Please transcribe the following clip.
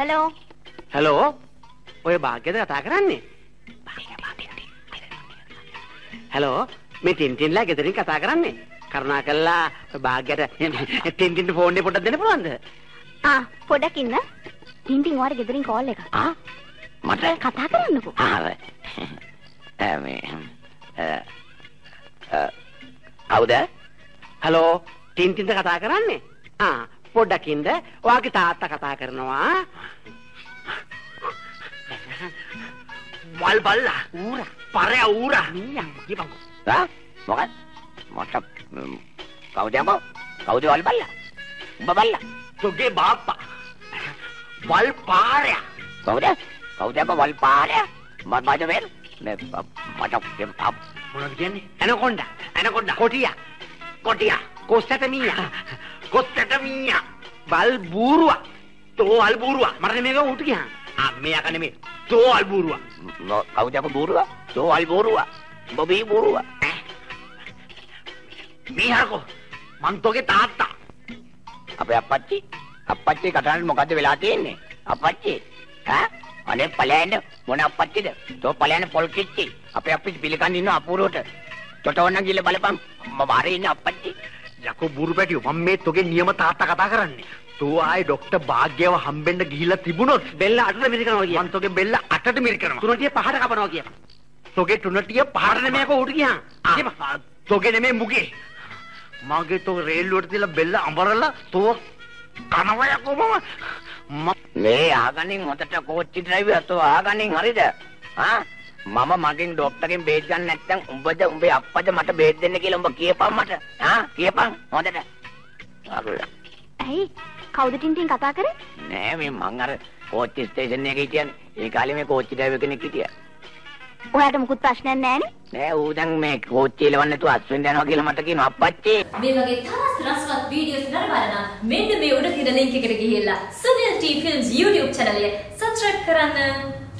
Hello. Hello. ඔය භාග්‍යද කතා කරන්නේ? හලෝ. මේ ටින්ටින්ලා ගෙදරින් කතා කරන්නේ. කරුණාකරලා භාග්‍යයට ටින්ටින්ට ෆෝන් එක පොඩ්ඩක් දෙන්න පුළුවන්ද? පොඩ්ඩක් ඉන්න. ටින්ටින් ඔයාලා ගෙදරින් කෝල් එකක්. මට කතා කරන්නකෝ. කවුද? හලෝ. ටින්ටින්ට කතා කරන්නේ? පොඩ්ඩක් ඉන්න. ඔයාගේ තාත්තා කතා කරනවා. වල් බල්ලා ඌරා පරය ඌරා නියම් ගිපංගු. මොකක්ද? මට කවුද යකෝ? කවුද වල් බල්ලා? උඹ බල්ලා. තුගේ බාප්පා. වල් පාරය. කවුද? කවුද යකෝ වල් පාරය? මම බාජ වෙන. මට මොනවද කියන්නේ? ඇනකොන්ඩා. කොටියා. කොස්සට මීයා. වල් බූරුවා. තෝ වල් බූරුවා. මට නෙමෙයි උට ගියා. මේ යක නෙමෙයි. තෝ වල් බූරුවා. කවුද යකෝ බූරුවා? තෝ වල් බූරුවා. උඹ බී බූරුවා. මීහරකෝ මං තෝගේ තාත්තා. අපේ අප්පච්චි කතාවේ මොකද්ද වෙලා තියෙන්නේ? අප්පච්චි අනේ පලයන් මොන අප්පච්චිද? තෝ පලයන් පොල් කිච්චි. අපේ අප්පච්චි පිළිකන් ඉන්න අපූරුවට. තොටවන්න ගිහලා බලපන්. මම මාරේ ඉන්න අප්පච්චි. යකෝ බුරු පැටියෝ මම මේ තෝගේ නියම තාත්තා කතා කරන්නේ. තෝ ආයේ ડોක්ටර් භාග්‍යව හම්බෙන්න ගිහිල්ලා තිබුණොත් බෙල්ල 8ට මිරිකනවා කිය. මං තෝගේ බෙල්ල 8ට මිරිකනවා. තුනටිය 5ට කපනවා කිය. තෝගේ තුනටිය 5ට නෙමෙයි කො උට ගියා. තෝගේ නෙමෙයි මුගේ. මගේ තෝ රේල්ලුවට තියලා බෙල්ල අඹරලා තෝ කනවා යකෝ මම. මේ ආගනින් හොතට කෝච්චි ඩ්‍රයිවර් තෝ ආගනින් හරිද? මම මගෙන් ડોක්ටර්ගෙන් බේත් ගන්න නැත්නම් උඹේ අප්පද මට බේත් දෙන්න කියලා උඹ කියපන් මට. කියපන් හොඳට. ඇයි? කවුද ටින්ටින් කතා කරේ? නෑ මේ මං අර කෝච්චි ස්ටේෂන් එකේ හිටියනේ. ඒ කාලේ මේ කෝච්චි ඩ්‍රයිවර් කෙනෙක් හිටියා. ඔයාට මුකුත් ප්‍රශ්නයක් නෑනේ? නෑ ඌ දැන් මේ කෝච්චි එලවන්න නැතුව අස්වෙන්න යනවා කියලා මට කියනවා අප්පච්චි. මේ වගේ තවත් රසවත් වීඩියෝස් නරඹන්න මෙන්න මේ උඩ තියෙන link එකට ගිහිල්ලා Sunil T Films YouTube channel එක subscribe කරන්න.